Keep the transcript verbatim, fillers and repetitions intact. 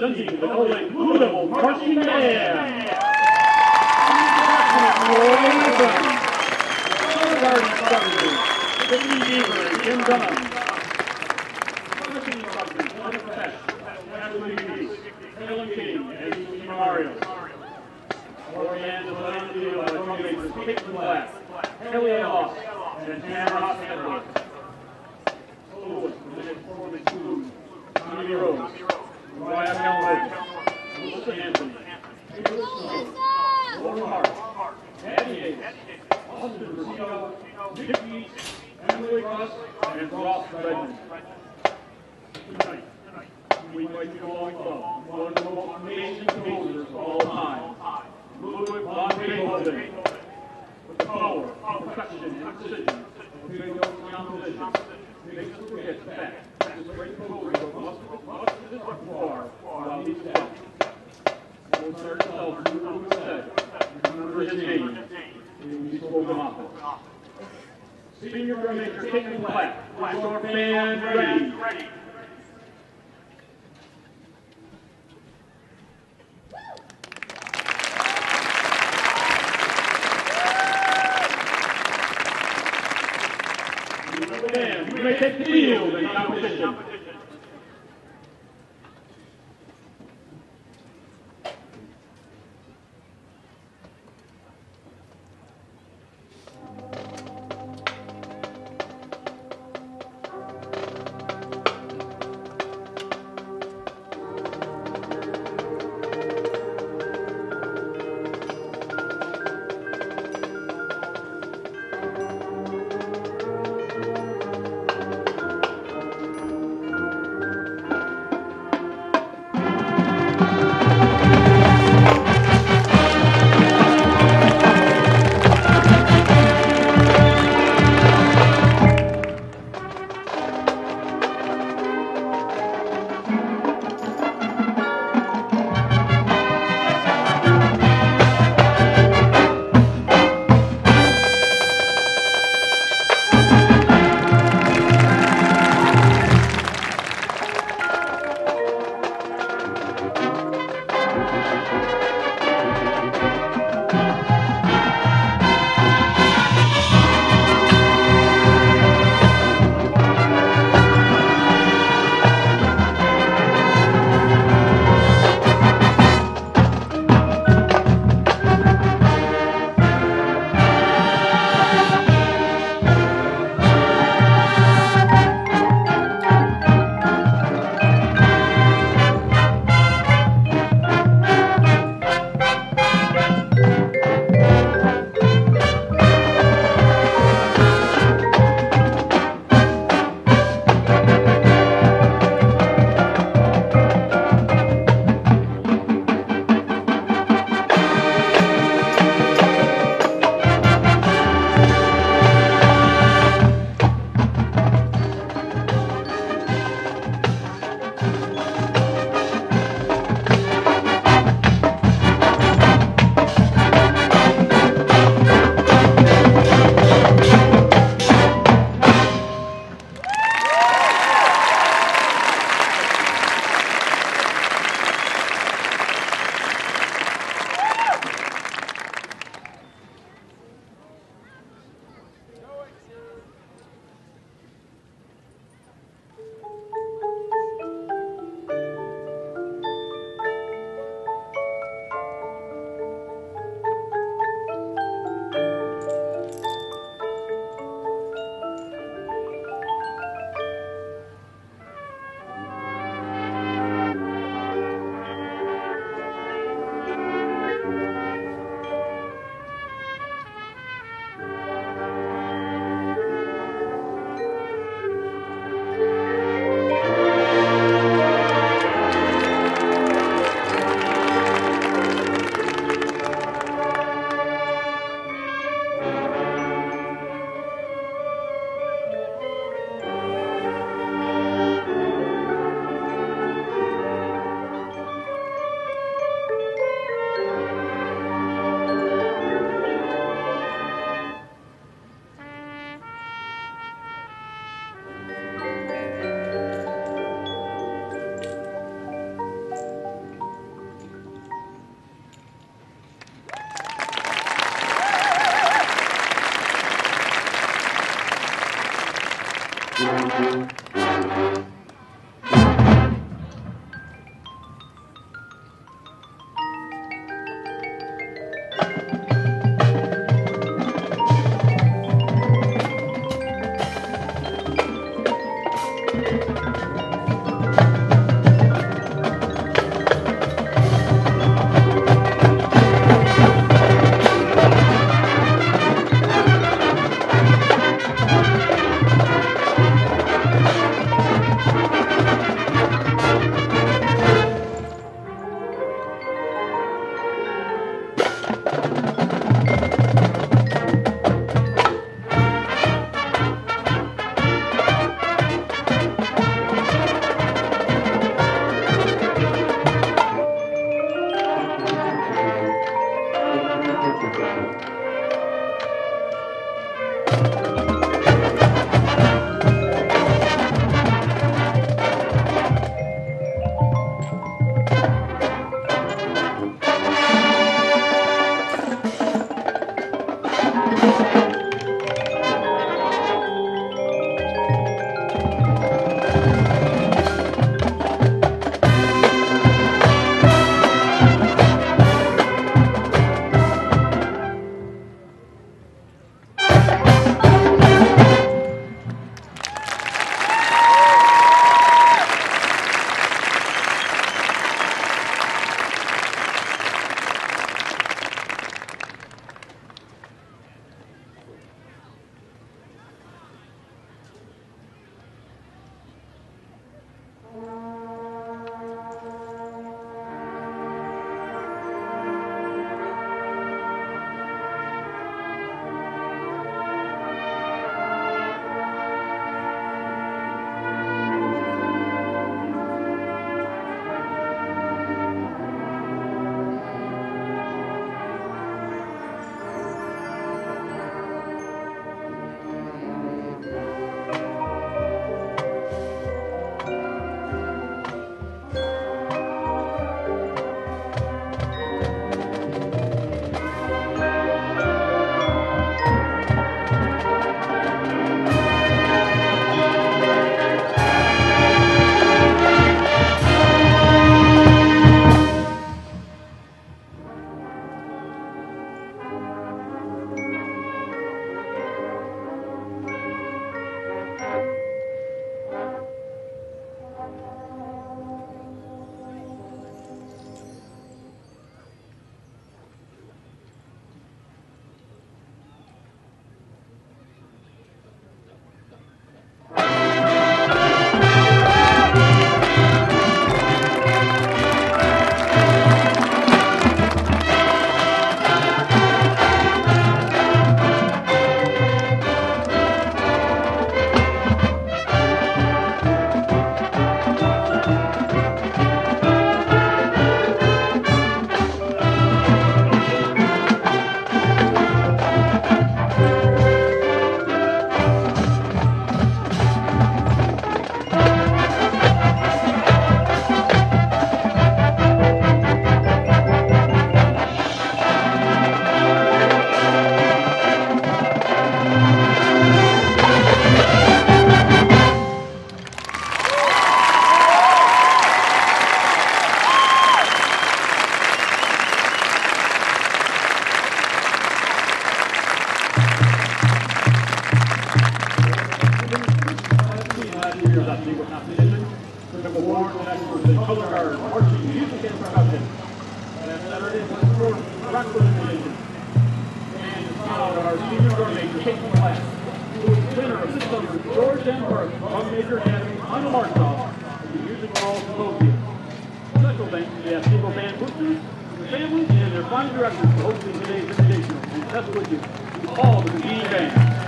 presenting the Gull Lake Blue Devil Marching Band. Garden Brothers, Whitney Beaver and Jim Dunham. Marching instructors, Leonard Pesh, Ashley Reese, Helen King, and Steve Mario. Our band is led on the field by drum majors Peyton Black, Kelly Ross, and Tamara Hedley. Soloists for the next performance include Tommy Rose, Mariah Calhoun, Melissa Anthony, Taylor Snow, Lauren Hart, Patty Hayes, Austin Rosino, Nick East, Emily Russ, and Ross Redmond. Tonight, we invite you to along club, one of the most amazing composers of all time, Ludwig von Beethoven. With the power, perfection, and precision of Beethoven's composition, makes us forget the fact that this great composer wrote much, much of his repertoire while he was dead. Mozart himself knew said, remember his name, he will be spoken often. Senior drum major Peyton Black, is our band ready? Band, you may take the field in competition. Special thanks to the Otsego band boosters, their families, and their fine directors for hosting today's Invitational. And best wishes to all the competing bands.